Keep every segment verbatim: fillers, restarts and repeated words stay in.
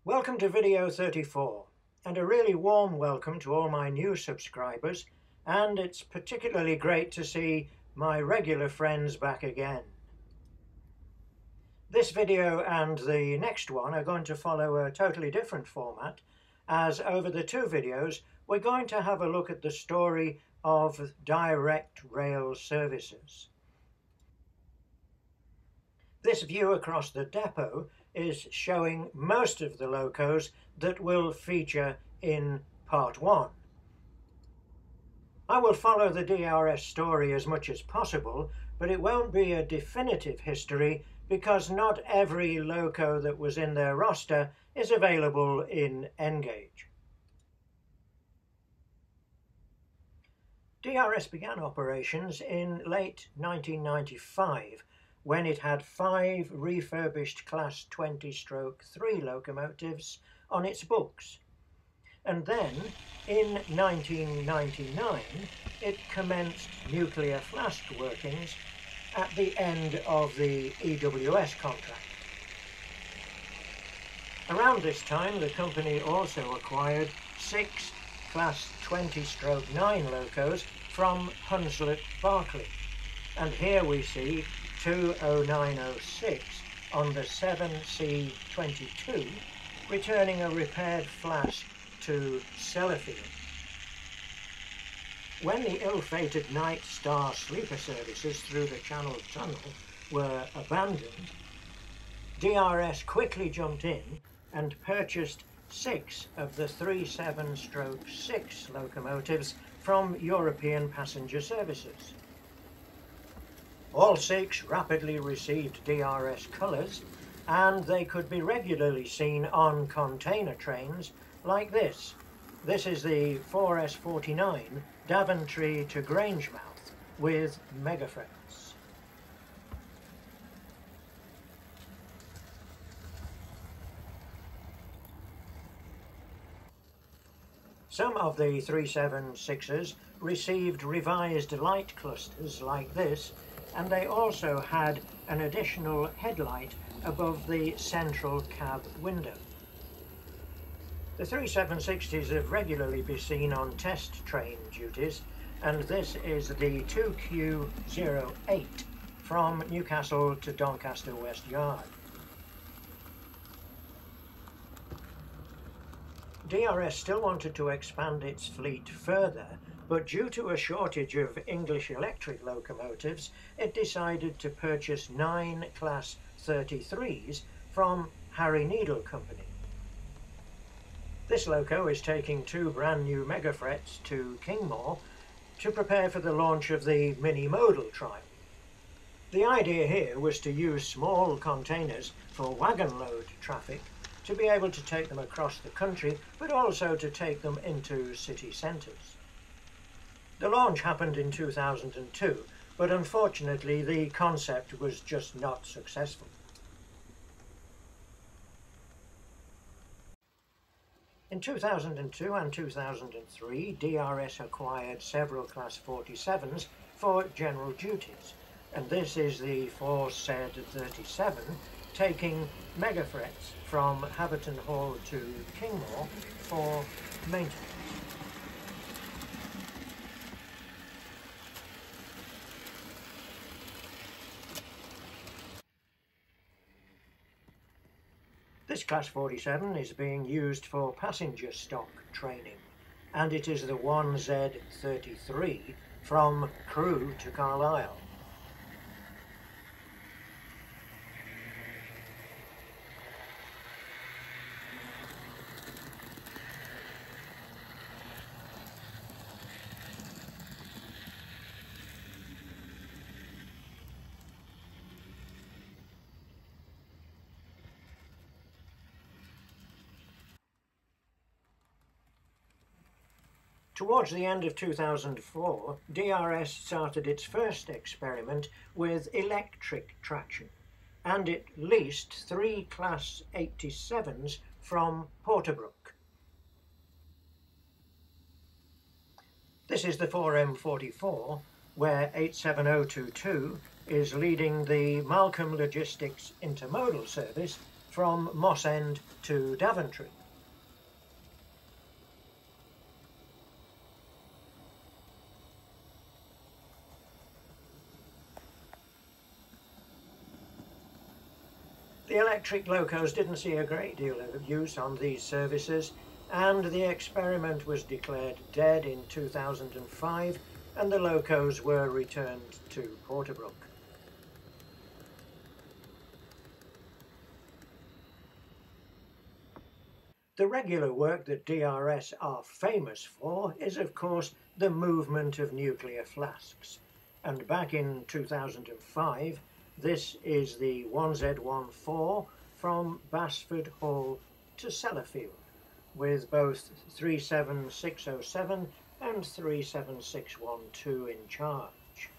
Welcome to video thirty-four, and a really warm welcome to all my new subscribers, and it's particularly great to see my regular friends back again. This video and the next one are going to follow a totally different format, as over the two videos we're going to have a look at the story of direct rail services. This view across the depot is showing most of the locos that will feature in part one. I will follow the D R S story as much as possible, but it won't be a definitive history because not every loco that was in their roster is available in N-gauge. D R S began operations in late nineteen ninety-five when it had five refurbished Class twenty stroke three locomotives on its books. And then, in nineteen ninety-nine, it commenced nuclear flask workings at the end of the E W S contract. Around this time, the company also acquired six Class twenty stroke nine locos from Hunslet Barclay. And here we see two oh nine oh six on the seven C twenty-two returning a repaired flask to Leefield. When the ill-fated Night Star sleeper services through the Channel Tunnel were abandoned, D R S quickly jumped in and purchased six of the thirty-seven stroke six locomotives from European passenger services. All six rapidly received D R S colours, and they could be regularly seen on container trains like this. This is the four S forty-nine Daventry to Grangemouth with megafrets. Some of the three seventy-sixes received revised light clusters like this, and they also had an additional headlight above the central cab window. The three seventy-sixes have regularly been seen on test train duties, and this is the two Q zero eight from Newcastle to Doncaster West Yard. D R S still wanted to expand its fleet further, but due to a shortage of English electric locomotives, it decided to purchase nine Class thirty-threes from Harry Needle Company. This loco is taking two brand new megafrets to Kingmore to prepare for the launch of the mini-modal trial. The idea here was to use small containers for wagon load traffic to be able to take them across the country, but also to take them into city centres. The launch happened in two thousand two, but unfortunately the concept was just not successful. In two thousand two and two thousand three, D R S acquired several Class forty-sevens for general duties, and this is the four Z thirty-seven taking megafrets from Haverton Hall to Kingmore for maintenance. This Class forty-seven is being used for passenger stock training, and it is the one Z thirty-three from Crewe to Carlisle. Towards the end of two thousand four, D R S started its first experiment with electric traction, and it leased three Class eighty-sevens from Porterbrook. This is the four M forty-four, where eight seven oh two two is leading the Malcolm Logistics intermodal service from Moss End to Daventry. The electric locos didn't see a great deal of use on these services, and the experiment was declared dead in two thousand five, and the locos were returned to Porterbrook. The regular work that D R S are famous for is, of course, the movement of nuclear flasks. And back in two thousand five, this is the one Z fourteen from Basford Hall to Leefield, with both three seven six zero seven and three seven six one two in charge.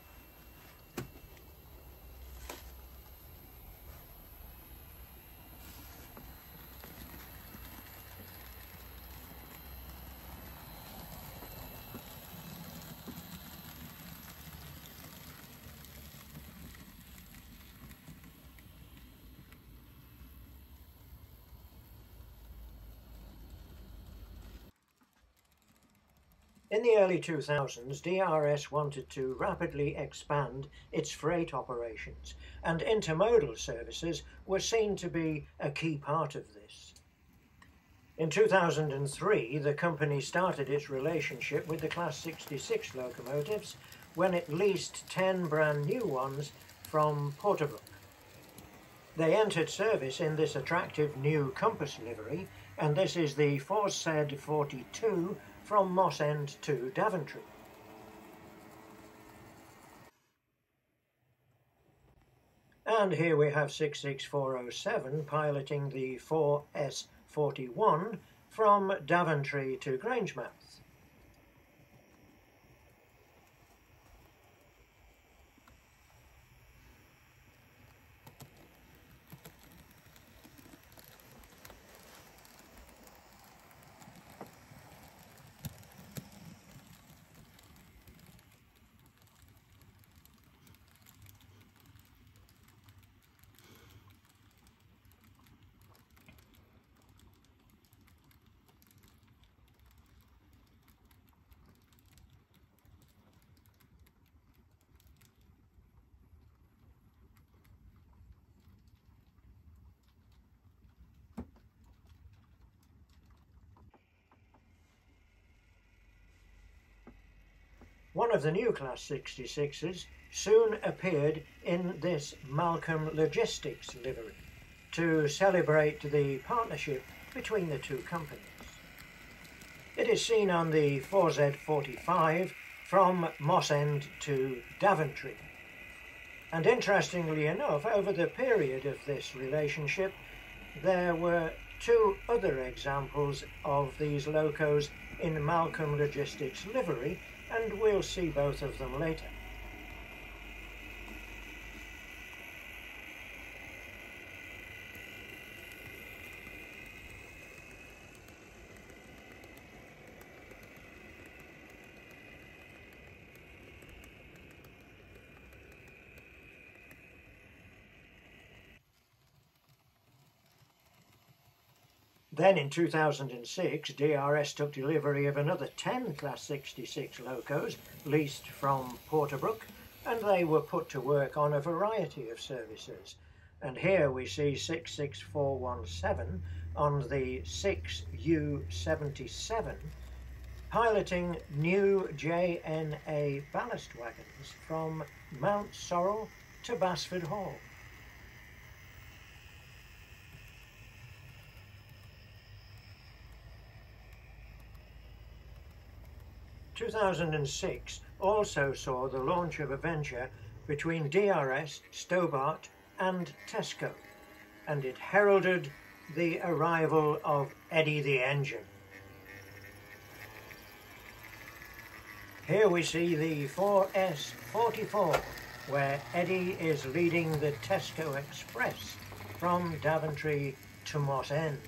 In the early two thousands, D R S wanted to rapidly expand its freight operations, and intermodal services were seen to be a key part of this. In two thousand three, the company started its relationship with the Class sixty-six locomotives when it leased ten brand new ones from Porterbrook. They entered service in this attractive new compass livery, and this is the four Z forty-two from Moss End to Daventry. And here we have six six four zero seven piloting the four S forty-one from Daventry to Grangemouth. One of the new Class sixty-sixes soon appeared in this Malcolm Logistics livery to celebrate the partnership between the two companies. It is seen on the four Z forty-five from Moss End to Daventry. And interestingly enough, over the period of this relationship, there were two other examples of these locos in Malcolm Logistics livery, and we'll see both of them later. Then in two thousand six, D R S took delivery of another ten Class sixty-six locos leased from Porterbrook, and they were put to work on a variety of services. And here we see six six four one seven on the six U seventy-seven piloting new J N A ballast wagons from Mount Sorrel to Basford Hall. two thousand six also saw the launch of a venture between D R S, Stobart and Tesco, and it heralded the arrival of Eddie the Engine. Here we see the four S forty-four, where Eddie is leading the Tesco Express from Daventry to Moss End.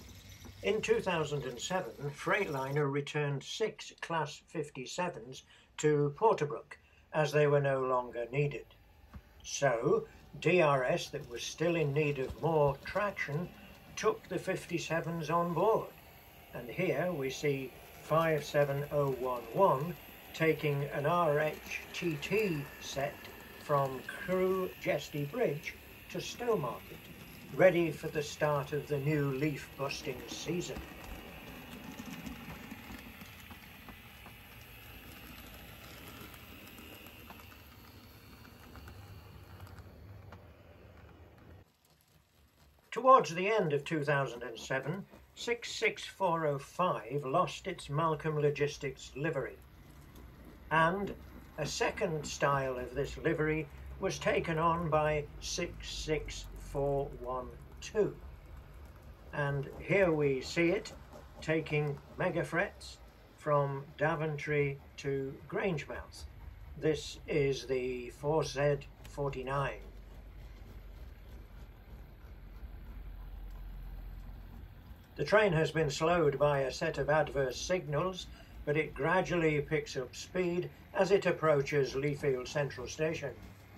In two thousand seven, Freightliner returned six Class fifty-sevens to Porterbrook, as they were no longer needed. So D R S, that was still in need of more traction, took the fifty-sevens on board. And here we see five seven oh one one taking an R H T T set from Crewe Jesty Bridge to Stowmarket, ready for the start of the new leaf busting season. Towards the end of two thousand seven, six six four oh five lost its Malcolm Logistics livery, and a second style of this livery was taken on by six six four one two. And here we see it taking mega frets from Daventry to Grangemouth. This is the four Z forty-nine. The train has been slowed by a set of adverse signals, but it gradually picks up speed as it approaches Leefield Central Station.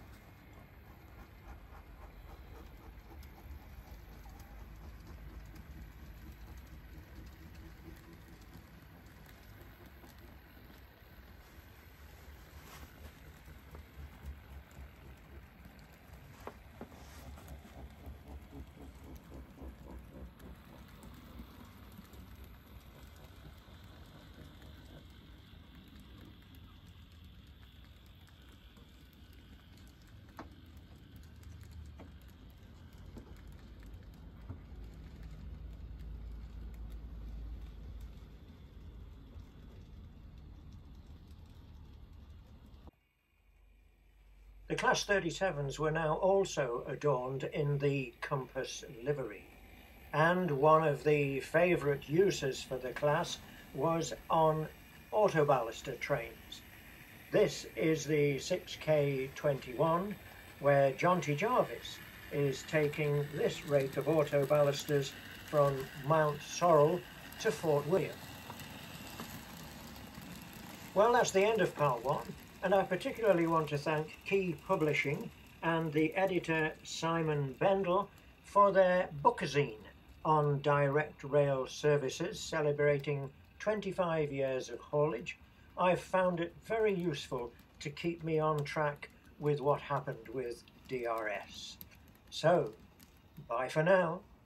The Class thirty-sevens were now also adorned in the Compass livery, and one of the favourite uses for the class was on autoballaster trains. This is the six K twenty-one, where John T. Jarvis is taking this rake of autoballasters from Mount Sorrel to Fort William. Well, that's the end of part one. And I particularly want to thank Key Publishing and the editor Simon Bendel for their bookazine on direct rail services celebrating twenty-five years of haulage. I've found it very useful to keep me on track with what happened with D R S. So, bye for now.